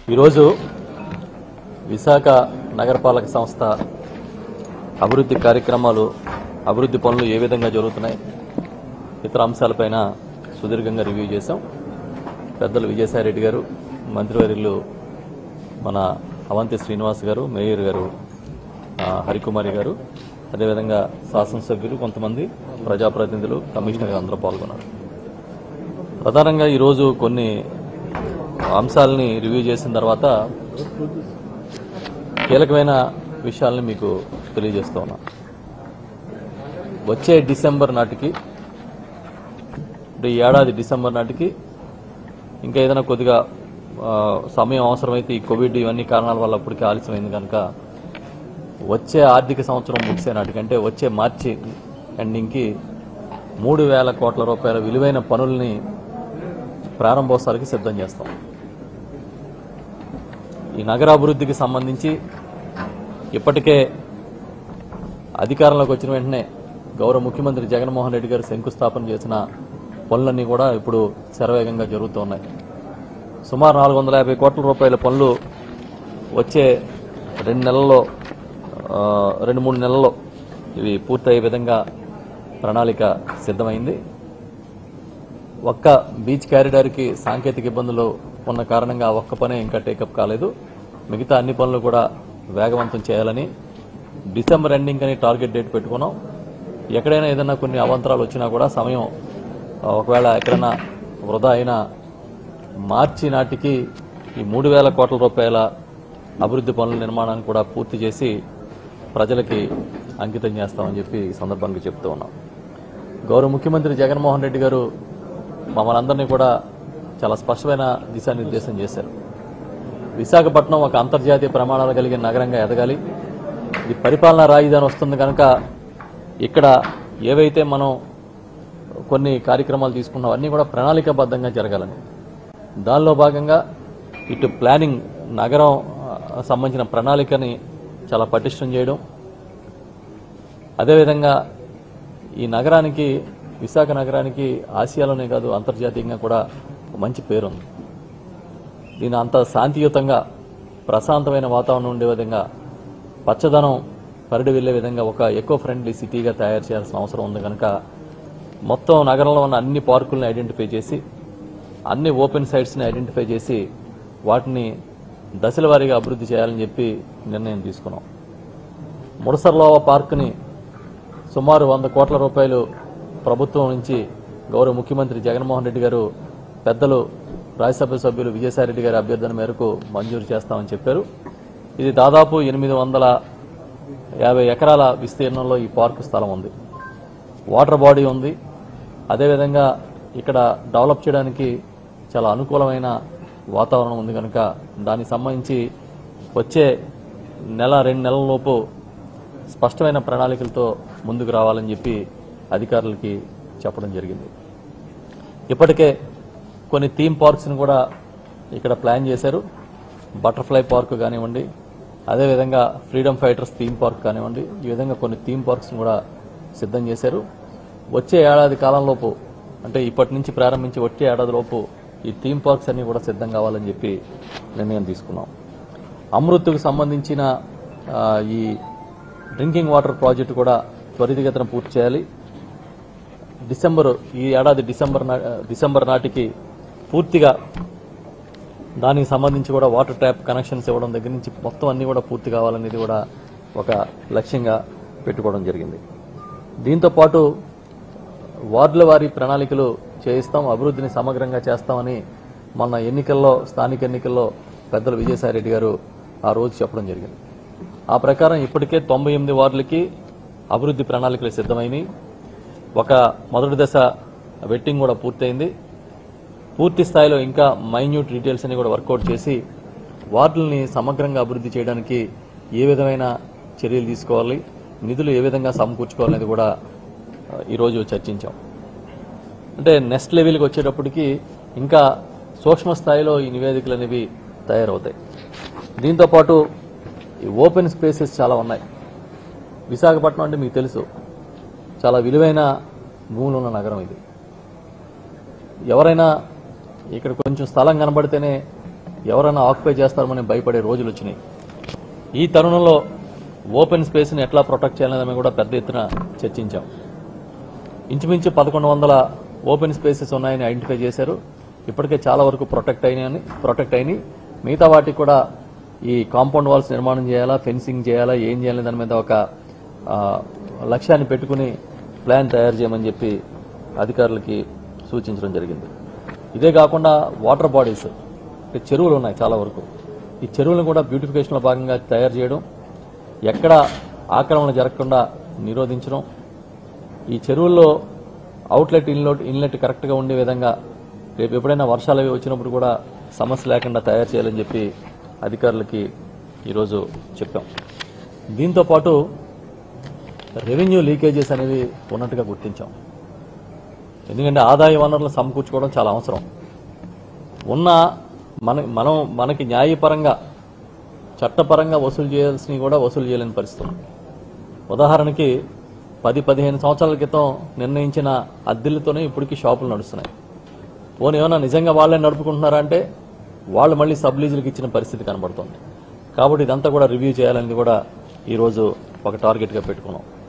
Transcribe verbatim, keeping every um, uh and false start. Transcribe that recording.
ఈరోజు విశాఖ నగరపాలక సంస్థ అభివృద్ధి కార్యక్రమాలు అభివృద్ధి పనులు ఏ విధంగా జరుగుతున్నాయి ఇతర అంశాలపైన సుదీర్ఘంగా రివ్యూ చేశాం. పెద్దలు విజయసాయిరెడ్డి గారు, మంత్రివర్యులు మన అవంతి శ్రీనివాస్ గారు, మేయర్ గారు హరికుమారి గారు, అదేవిధంగా శాసనసభ్యులు, కొంతమంది ప్రజాప్రతినిధులు, కమిషనర్ అందరూ పాల్గొన్నారు. ప్రధానంగా ఈరోజు కొన్ని అంశాలని రివ్యూ చేసిన తర్వాత కీలకమైన విషయాలను మీకు తెలియజేస్తూ ఉన్నా. వచ్చే డిసెంబర్ నాటికి, ఈ ఏడాది డిసెంబర్ నాటికి ఇంకా ఏదైనా కొద్దిగా సమయం అవసరమైతే ఈ కోవిడ్ ఇవన్నీ కారణాల వల్ల అప్పటికి ఆలస్యమైంది కనుక వచ్చే ఆర్థిక సంవత్సరం ముగిసే నాటికంటే వచ్చే మార్చి ఎండింగ్కి మూడు వేల కోట్ల రూపాయల విలువైన పనుల్ని ప్రారంభోత్సవాలకి సిద్ధం చేస్తాం. ఈ నగరాభివృద్ధికి సంబంధించి ఇప్పటికే అధికారంలోకి వచ్చిన వెంటనే గౌరవ ముఖ్యమంత్రి జగన్మోహన్ రెడ్డి గారు శంకుస్థాపన చేసిన పనులన్నీ కూడా ఇప్పుడు శరవేగంగా జరుగుతున్నాయి. సుమారు నాలుగు వందల యాభై కోట్ల రూపాయల పనులు వచ్చే రెండు నెలల్లో రెండు మూడు నెలల్లో ఇవి పూర్తయ్యే విధంగా ప్రణాళిక సిద్ధమైంది. ఒక్క బీచ్ కారిడార్కి సాంకేతిక ఇబ్బందులు ఉన్న కారణంగా ఒక్క పనే ఇంకా టేకప్ కాలేదు. మిగతా అన్ని పనులు కూడా వేగవంతం చేయాలని డిసెంబర్ ఎండింగ్ అని టార్గెట్ డేట్ పెట్టుకున్నాం. ఎక్కడైనా ఏదైనా కొన్ని అవాంతరాలు వచ్చినా కూడా సమయం ఒకవేళ ఎక్కడైనా వృధా అయినా మార్చి నాటికి ఈ మూడు వేల కోట్ల రూపాయల అభివృద్ధి పనుల నిర్మాణాన్ని కూడా పూర్తి చేసి ప్రజలకి అంకితం చేస్తామని చెప్పి ఈ సందర్భంగా చెప్తూ ఉన్నాం. గౌరవ ముఖ్యమంత్రి జగన్మోహన్ రెడ్డి గారు మమ్మల్ని అందరినీ కూడా చాలా స్పష్టమైన దిశానిర్దేశం చేశారు. విశాఖపట్నం ఒక అంతర్జాతీయ ప్రమాణాలు కలిగిన నగరంగా ఎదగాలి. ఇది పరిపాలనా రాజధాని వస్తుంది కనుక ఇక్కడ ఏవైతే మనం కొన్ని కార్యక్రమాలు తీసుకున్నాం అన్నీ కూడా ప్రణాళికాబద్ధంగా జరగాలని, దానిలో భాగంగా ఇటు ప్లానింగ్ నగరం సంబంధించిన ప్రణాళికని చాలా పటిష్టం చేయడం, అదేవిధంగా ఈ నగరానికి విశాఖ నగరానికి ఆసియాలోనే కాదు అంతర్జాతీయంగా కూడా మంచి పేరుంది. దీని అంత శాంతియుతంగా ప్రశాంతమైన వాతావరణం ఉండే విధంగా, పచ్చదనం పరిడి వెళ్లే విధంగా ఒక ఎకో ఫ్రెండ్లీ సిటీగా తయారు చేయాల్సిన అవసరం ఉంది కనుక మొత్తం నగరంలో ఉన్న అన్ని పార్కులను ఐడెంటిఫై చేసి అన్ని ఓపెన్ సైట్స్ని ఐడెంటిఫై చేసి వాటిని దశల వారీగా అభివృద్ధి చేయాలని చెప్పి నిర్ణయం తీసుకున్నాం. ముడసర్లోవ పార్కుని సుమారు వంద కోట్ల రూపాయలు ప్రభుత్వం నుంచి గౌరవ ముఖ్యమంత్రి జగన్మోహన్ రెడ్డి గారు పెద్దలు రాజ్యసభ సభ్యులు విజయసాయిరెడ్డి గారి అభ్యర్థన మేరకు మంజూరు చేస్తామని చెప్పారు. ఇది దాదాపు ఎనిమిది వందల యాభై ఎకరాల విస్తీర్ణంలో ఈ పార్కు స్థలం ఉంది. వాటర్ బాడీ ఉంది. అదేవిధంగా ఇక్కడ డెవలప్ చేయడానికి చాలా అనుకూలమైన వాతావరణం ఉంది కనుక దానికి సంబంధించి వచ్చే నెల రెండు నెలల లోపు స్పష్టమైన ప్రణాళికలతో ముందుకు రావాలని చెప్పి అధికారులకి చెప్పడం జరిగింది. ఇప్పటికే కొన్ని థీమ్ పార్క్స్ని కూడా ఇక్కడ ప్లాన్ చేశారు. బటర్ఫ్లై పార్క్ కానివ్వండి, అదేవిధంగా ఫ్రీడమ్ ఫైటర్స్ థీమ్ పార్క్ కానివ్వండి, ఈ విధంగా కొన్ని థీమ్ పార్క్స్ని కూడా సిద్ధం చేశారు. వచ్చే ఏడాది కాలంలోపు, అంటే ఇప్పటి నుంచి ప్రారంభించి వచ్చే ఏడాది లోపు ఈ థీమ్ పార్క్స్ అన్ని కూడా సిద్ధం కావాలని చెప్పి నిర్ణయం తీసుకున్నాం. అమృత్కు సంబంధించిన ఈ డ్రింకింగ్ వాటర్ ప్రాజెక్టు కూడా త్వరితగతిన పూర్తి చేయాలి. డిసెంబర్ ఈ ఏడాది డిసెంబర్ డిసెంబర్ నాటికి పూర్తిగా దానికి సంబంధించి కూడా వాటర్ ట్యాప్ కనెక్షన్స్ ఇవ్వడం దగ్గర నుంచి మొత్తం అన్ని కూడా పూర్తి కావాలనేది కూడా ఒక లక్ష్యంగా పెట్టుకోవడం జరిగింది. దీంతో పాటు వార్డుల వారీ ప్రణాళికలు చేయిస్తాం, అభివృద్ధిని సమగ్రంగా చేస్తామని మొన్న ఎన్నికల్లో స్థానిక ఎన్నికల్లో పెద్దలు విజయసాయిరెడ్డి గారు ఆ రోజు చెప్పడం జరిగింది. ఆ ప్రకారం ఇప్పటికే తొంభై ఎనిమిది వార్డులకి అభివృద్ధి ప్రణాళికలు సిద్ధమైనవి. ఒక మొదటి దశ వెట్టింగ్ కూడా పూర్తయింది. పూర్తి స్థాయిలో ఇంకా మైన్యూట్ డీటెయిల్స్ అన్ని కూడా వర్కౌట్ చేసి వార్డుల్ని సమగ్రంగా అభివృద్ధి చేయడానికి ఏ విధమైన చర్యలు తీసుకోవాలి, నిధులు ఏ విధంగా సమకూర్చుకోవాలనేది కూడా ఈరోజు చర్చించాం. అంటే నెక్స్ట్ లెవెల్కి వచ్చేటప్పటికి ఇంకా సూక్ష్మ స్థాయిలో ఈ నివేదికలు అనేవి తయారవుతాయి. దీంతోపాటు ఈ ఓపెన్ స్పేసెస్ చాలా ఉన్నాయి. విశాఖపట్నం అంటే మీకు తెలుసు, చాలా విలువైన భూములు ఉన్న నగరం ఇది. ఎవరైనా ఇక్కడ కొంచెం స్థలం కనబడితేనే ఎవరైనా ఆక్యుపై చేస్తారని భయపడే రోజులు వచ్చినాయి. ఈ తరుణంలో ఓపెన్ స్పేస్ని ఎట్లా ప్రొటెక్ట్ చేయాలని కూడా పెద్ద ఎత్తున చర్చించాం. ఇంచుమించు పదకొండు వందల ఓపెన్ స్పేసెస్ ఉన్నాయని ఐడెంటిఫై చేశారు. ఇప్పటికే చాలా వరకు ప్రొటెక్ట్ అయినాయని ప్రొటెక్ట్ అయినాయి. మిగతా వాటికి కూడా ఈ కాంపౌండ్ వాల్స్ నిర్మాణం చేయాలా, ఫెన్సింగ్ చేయాలా, ఏం చేయాలి దాని మీద ఒక లక్ష్యాన్ని పెట్టుకుని ప్లాన్ తయారు చేయమని చెప్పి అధికారులకి సూచించడం జరిగింది. ఇదే కాకుండా వాటర్ బాడీస్, చెరువులు ఉన్నాయి చాలా వరకు. ఈ చెరువులను కూడా బ్యూటిఫికేషన్లో భాగంగా తయారు చేయడం, ఎక్కడ ఆక్రమణ జరగకుండా నిరోధించడం, ఈ చెరువుల్లో అవుట్లెట్ ఇన్లెట్ ఇన్లెట్ కరెక్ట్గా ఉండే విధంగా రేపు ఎప్పుడైనా వర్షాలు అవి వచ్చినప్పుడు కూడా సమస్య లేకుండా తయారు చేయాలని చెప్పి అధికారులకి ఈరోజు చెప్పాం. దీంతో పాటు రెవెన్యూ లీకేజెస్ అనేవి ఉన్నట్టుగా గుర్తించాం. ఎందుకంటే ఆదాయ వనరులను సమకూర్చుకోవడం చాలా అవసరం. ఉన్న మన మనం మనకి న్యాయపరంగా చట్టపరంగా వసూలు చేయాల్సినవి కూడా వసూలు చేయలేని పరిస్థితి. ఉదాహరణకి పది పదిహేను సంవత్సరాల క్రితం నిర్ణయించిన అద్దెలతోనే ఇప్పటికీ షాపులు నడుస్తున్నాయి. పోనీ ఏమైనా నిజంగా వాళ్ళే నడుపుకుంటున్నారా అంటే వాళ్ళు మళ్ళీ సబ్లీజులకు ఇచ్చిన పరిస్థితి కనబడుతుంది. కాబట్టి ఇదంతా కూడా రివ్యూ చేయాలని కూడా ఈరోజు ఒక టార్గెట్గా పెట్టుకున్నాం.